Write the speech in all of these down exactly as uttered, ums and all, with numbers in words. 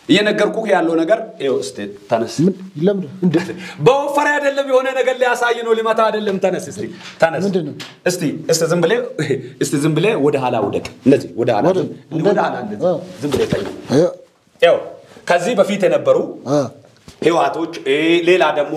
የነገርኩህ ያለው ነገር ይኸው እስቲ ተነስ ለምን እንደ በወፈረ አይደለም የሆነ ነገር ሊያሳይ ነው ሊመታ አይደለም ተነስ እስቲ ተነስ እስቲ እስቲ ዝም ብለህ እስቲ ዝም ብለህ ወደ ኋላ ወደቅ እንደዚህ ወደ ኋላ ወደ ኋላ እንደዚህ ዝም ብለህ ታይ ይኸው ከዚህ በፊት የነበሩ ህዋቶች ሌላ ደግሞ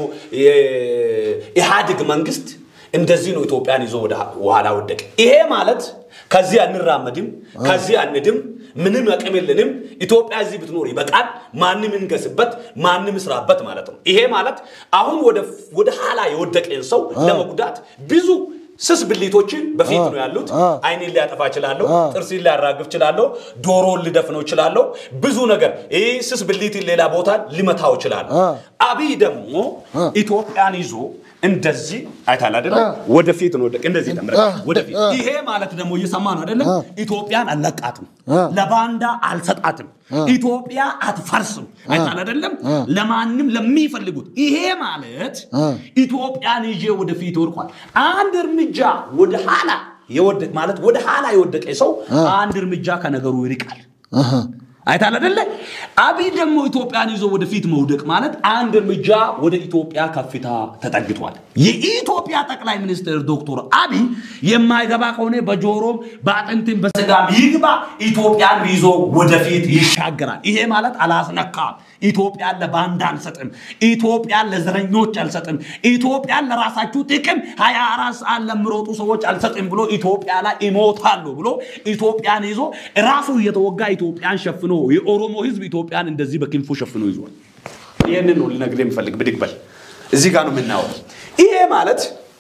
የኢህአዴግ መንግስት እንደዚህ ነው ኢትዮጵያን ይዞ ወደ ኋላ ወደቀ ይሄ ማለት ከዚህ አንራመድም ከዚህ አንድም ምንም አቅም የለንም ኢትዮጵያ እዚህ ብትኖር ይበቃል ማንንም እንገስበት ማንንም ስራበት ማለት ነው ይሄ ማለት አሁን ወደ ወደ ኋላ የወደቀን ሰው ለመጉዳት ብዙ ስስ ብልቶችን በፊት ነው ያሉት አይኔ ሊያጠፋ ይችላል ጥርስ ሊያራግፍ ይችላል ዶሮ ሊደፍነው ይችላል ብዙ ነገር ይሄ ስስ ብልት ሌላ ቦታ ሊመታው ይችላል አብይ ደግሞ ኢትዮጵያን ይዞ እንደዚህ አይታል አይደል ወደፊት ነው ወደቀ እንደዚህ ተመረ ወደፊት ይሄ ማለት ደግሞ እየሰማ ነው አይደል ኢትዮጵያን አለቃትም ለባንዳ አልሰጣትም ኢትዮጵያ አትፈርስም አይታል አይደለም ለማንንም ለሚፈልጉት ይሄ ማለት ኢትዮጵያን ይዤ ወደፊት ወርቋል አንድ እርምጃ ወደ ኋላ የወደቀ ማለት ወደ ኋላ የወደቀ ሰው አንድ እርምጃ ከነገሩ ይርቃል አይታል አይደለ አብይ ደግሞ ኢትዮጵያን ይዞ ወደፊት መውደቅ ማለት አንድ እርምጃ ወደ ኢትዮጵያ ከፍታ ተጠግቷል የኢትዮጵያ ጠቅላይ ሚኒስትር ዶክተር አብይ የማይገባ ከሆነ በጆሮም በአጥንትም በስጋም ይግባ ኢትዮጵያን ይዞ ወደፊት ይሻገራል ይሄ ማለት አላስነካም ኢትዮጵያን ለባንዳ አንሰጥም ኢትዮጵያን ለዘረኞች አልሰጥም ኢትዮጵያን ለራሳችሁ ጥቅም ሃያ አራት ሰዓት ለምሮጡ ሰዎች አልሰጥም ብሎ ኢትዮጵያ ላይ ይሞታሉ ብሎ ኢትዮጵያን ይዞ ራሱ የተወጋ ኢትዮጵያን ሸፍኖ የኦሮሞ ህዝብ ኢትዮጵያን እንደዚህ በክንፉ ሸፍኖ ይዟል ይሄንን ነው ልነግርህ የምፈልግ ብድግበል እዚህ ጋር ነው ምናው ይሄ ማለት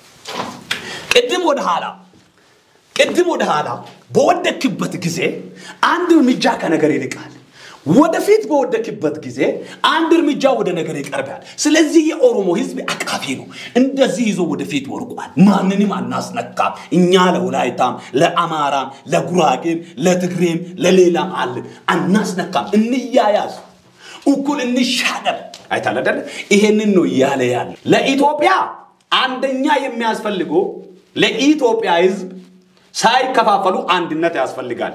ቅድም ወደ ኋላ ቅድም ወደ ኋላ በወደክበት ጊዜ አንድ እርምጃ ከነገር ይልቃል ወደፊት በወደክበት ጊዜ አንድ እርምጃ ወደ ነገር ይቀርባል ስለዚህ የኦሮሞ ህዝብ አቃፊ ነው እንደዚህ ይዞ ወደፊት ወርቋል ማንንም አናስነካም እኛ ለወላይታም ለአማራም ለጉራጌም ለትግሬም ለሌላም አለ አናስነካም እንያያዝ እኩል እንሻገር አይታል አይደል ይሄንን ነው ያለ ያለ ለኢትዮጵያ አንደኛ የሚያስፈልገው ለኢትዮጵያ ህዝብ ሳይከፋፈሉ አንድነት ያስፈልጋል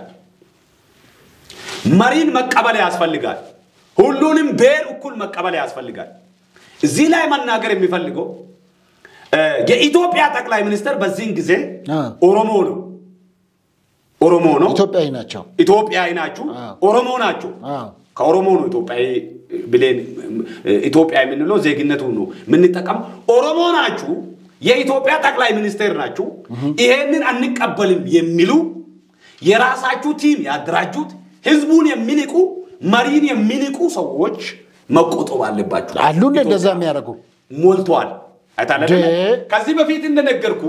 መሪን መቀበል ያስፈልጋል ሁሉንም ቤር እኩል መቀበል ያስፈልጋል እዚህ ላይ መናገር የሚፈልገው የኢትዮጵያ ጠቅላይ ሚኒስትር በዚህን ጊዜ ኦሮሞ ነው ኦሮሞ ነው ኢትዮጵያዊ ናቸው ኢትዮጵያዊ ናቸው ኦሮሞ ናቸው ከኦሮሞ ነው ኢትዮጵያዊ ብለን ኢትዮጵያዊ ምንለው ዜግነቱ ነው ምን ተቀም ኦሮሞ ናቸው የኢትዮጵያ ጠቅላይ ሚኒስትር ናቸው ይሄንን አንቀበልም የሚሉ የራሳችሁ ቲም ያደራጁት ህዝቡን የሚንቁ መሪን የሚንቁ ሰዎች መቆጠብ አለባችሁ አሉ እንደዛ የሚያረጉ ሞልቷል አይታለ ከዚህ በፊት እንደነገርኩ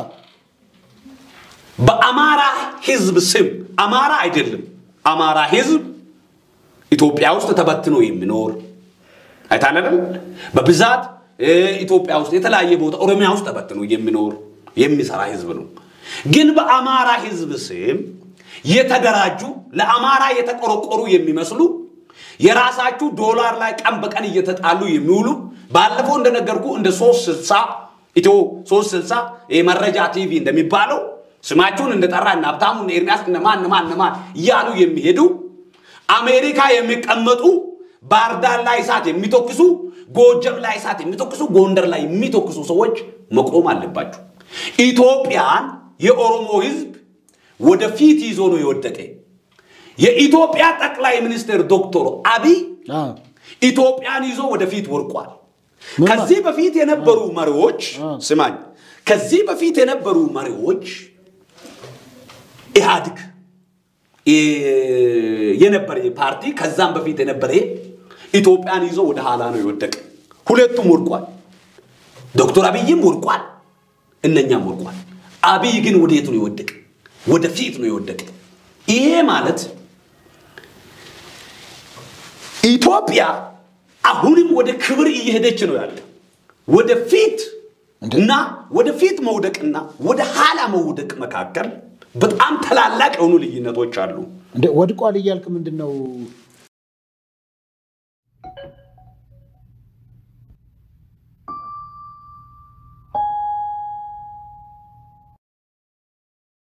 በአማራ ህዝብ ስም አማራ አይደለም አማራ ህዝብ ኢትዮጵያ ውስጥ ተበትኖ የሚኖር አይታለ በብዛት ኢትዮጵያ ውስጥ የተለያየ ቦታ ኦሮሚያ ውስጥ ተበትኖ የሚኖር የሚሰራ ህዝብ ነው ግን በአማራ ህዝብ ስም የተደራጁ ለአማራ የተቆረቆሩ የሚመስሉ የራሳችሁ ዶላር ላይ ቀን በቀን እየተጣሉ የሚውሉ ባለፈው እንደነገርኩ እንደ ሶስት ስልሳ ኢትዮ ሶስት ስልሳ የመረጃ ቲቪ እንደሚባለው ስማቸውን እንደጠራና ሀብታሙን ኤርሚያስ እነማን እነማን እነማን ያሉ የሚሄዱ አሜሪካ የሚቀመጡ ባርዳር ላይ ሳት የሚተኩሱ ጎጀም ላይ ሳት የሚተኩሱ ጎንደር ላይ የሚተኩሱ ሰዎች መቆም አለባችሁ ኢትዮጵያን የኦሮሞ ህዝብ ወደፊት ይዞ ነው የወደቀ የኢትዮጵያ ጠቅላይ ሚኒስትር ዶክተር አብይ ኢትዮጵያን ይዞ ወደፊት ወርቋል ከዚህ በፊት የነበሩ መሪዎች ስማኝ ከዚህ በፊት የነበሩ መሪዎች ኢህአዴግ የነበረ ፓርቲ ከዛም በፊት የነበረ ኢትዮጵያን ይዞ ወደ ኋላ ነው የወደቀ ሁለቱም ወርቋል ዶክተር አብይም ወርቋል እነኛም ወርቋል አብይ ግን ወዴት ነው የወደቀ ወደፊት ነው የወደቀ ይሄ ማለት ኢትዮጵያ አሁንም ወደ ክብር እየሄደች ነው ያለ ወደፊት እና ወደፊት መውደቅና ወደ ኋላ መውደቅ መካከል በጣም ተላላቅ የሆኑ ልዩነቶች አሉ እንደ ወድቋል ይያልክ ምንድነው